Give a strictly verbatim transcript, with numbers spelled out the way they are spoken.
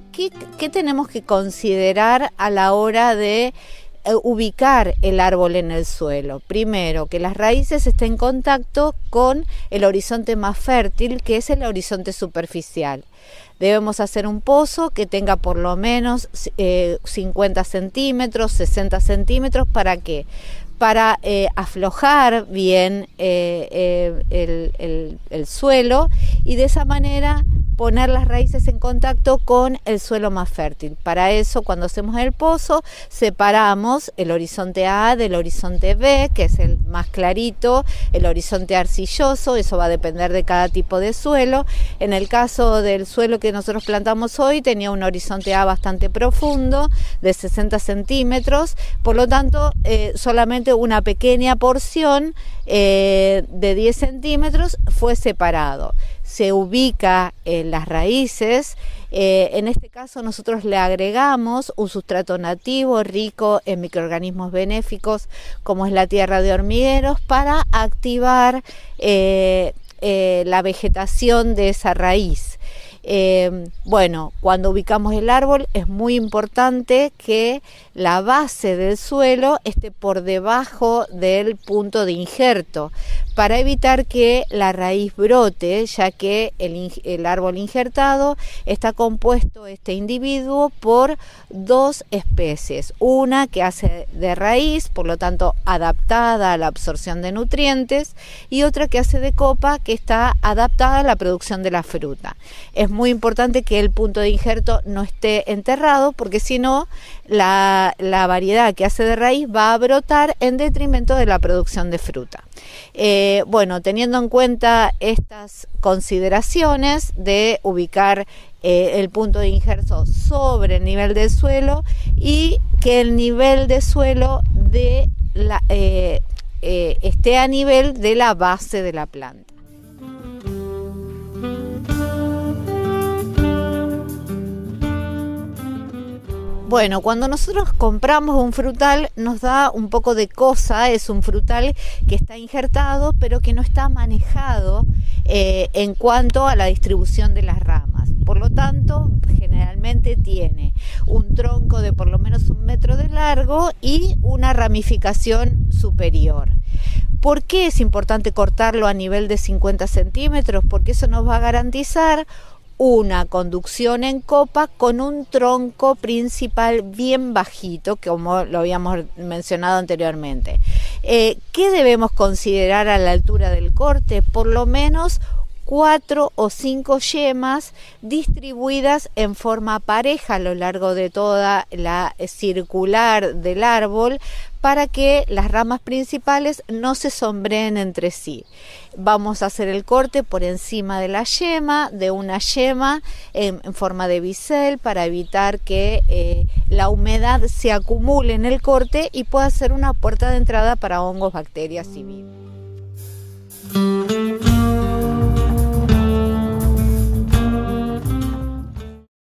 ¿qué, qué tenemos que considerar a la hora de ubicar el árbol en el suelo? Primero, que las raíces estén en contacto con el horizonte más fértil, que es el horizonte superficial. Debemos hacer un pozo que tenga por lo menos eh, cincuenta centímetros, sesenta centímetros. ¿Para qué? Para eh, aflojar bien eh, eh, el, el, el suelo y de esa manera poner las raíces en contacto con el suelo más fértil. Para eso, cuando hacemos el pozo, separamos el horizonte A del horizonte B, que es el más clarito, el horizonte arcilloso. Eso va a depender de cada tipo de suelo. En el caso del suelo que nosotros plantamos hoy, tenía un horizonte A bastante profundo, de sesenta centímetros, por lo tanto, eh, solamente una pequeña porción eh, de diez centímetros fue separado. Se ubica en las raíces. Eh, en este caso nosotros le agregamos un sustrato nativo rico en microorganismos benéficos como es la tierra de hormigueros para activar eh, eh, la vegetación de esa raíz. Eh, bueno, cuando ubicamos el árbol es muy importante que la base del suelo esté por debajo del punto de injerto para evitar que la raíz brote, ya que el, el árbol injertado está compuesto, este individuo, por dos especies. Una que hace de raíz, por lo tanto adaptada a la absorción de nutrientes, y otra que hace de copa, que está adaptada a la producción de la fruta. Es muy importante que el punto de injerto no esté enterrado, porque si no, la, la variedad que hace de raíz va a brotar en detrimento de la producción de fruta. Eh, bueno, teniendo en cuenta estas consideraciones de ubicar eh, el punto de injerto sobre el nivel del suelo y que el nivel de suelo de la, eh, eh, esté a nivel de la base de la planta. Bueno, cuando nosotros compramos un frutal nos da un poco de cosa, es un frutal que está injertado pero que no está manejado eh, en cuanto a la distribución de las ramas. Por lo tanto, generalmente tiene un tronco de por lo menos un metro de largo y una ramificación superior. ¿Por qué es importante cortarlo a nivel de cincuenta centímetros? Porque eso nos va a garantizar una conducción en copa con un tronco principal bien bajito, como lo habíamos mencionado anteriormente. Eh, ¿Qué debemos considerar a la altura del corte? Por lo menos cuatro o cinco yemas distribuidas en forma pareja a lo largo de toda la circular del árbol para que las ramas principales no se sombreen entre sí. Vamos a hacer el corte por encima de la yema, de una yema en, en forma de bisel para evitar que eh, la humedad se acumule en el corte y pueda ser una puerta de entrada para hongos, bacterias y virus.